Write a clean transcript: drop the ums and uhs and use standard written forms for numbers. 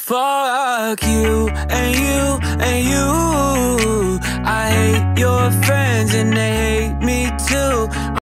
Fuck you and you and you. I hate your friends and they hate me too.